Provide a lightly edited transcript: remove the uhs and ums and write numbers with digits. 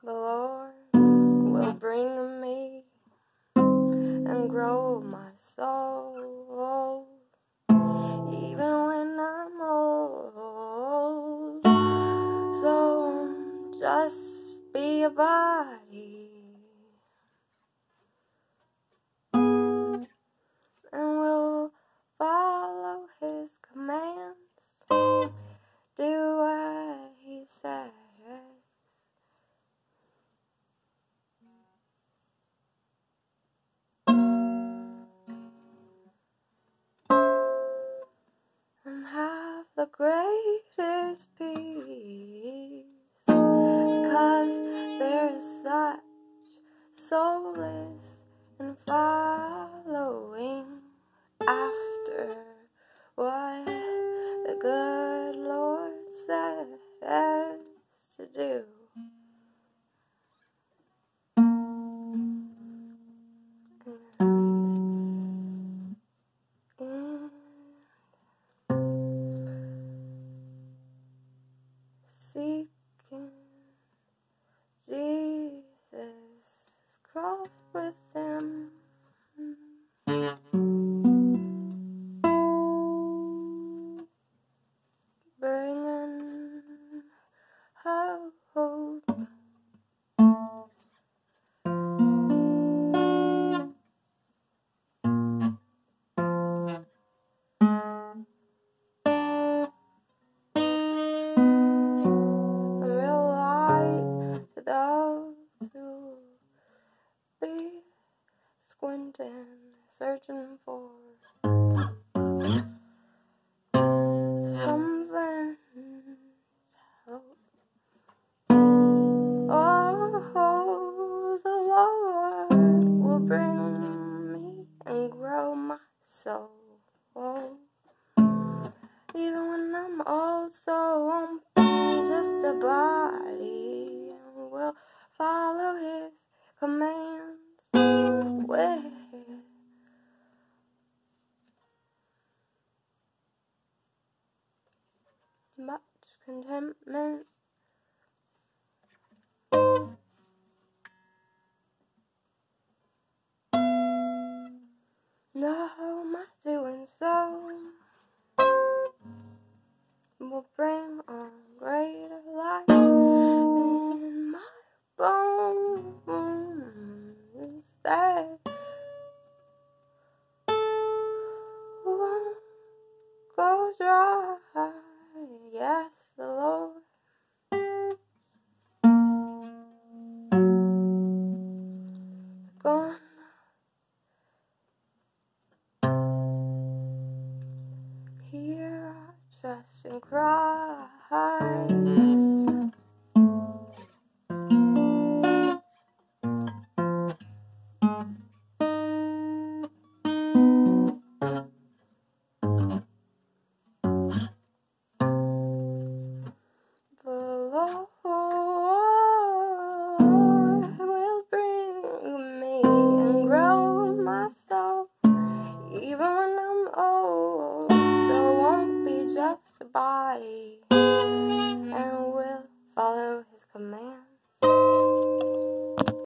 The Lord will bring me and grow my soul, even when I'm old. So just be a body, and we'll follow His commands, do what He says. And have the greatest peace, because there is such solace in following after what the good Lord says to do. Seeking Jesus' cross with Him, bringing hope. Squinting, searching for something to help. Oh, the Lord will bring me and grow my soul, even when I'm old, so won't be just a body, and will follow His commands with much contentment. No, my doing so will bring on greater life in my bones that won't go dry. Yes, the Lord is gonna hear our trust and cries. Even when I'm old, so won't be just a body.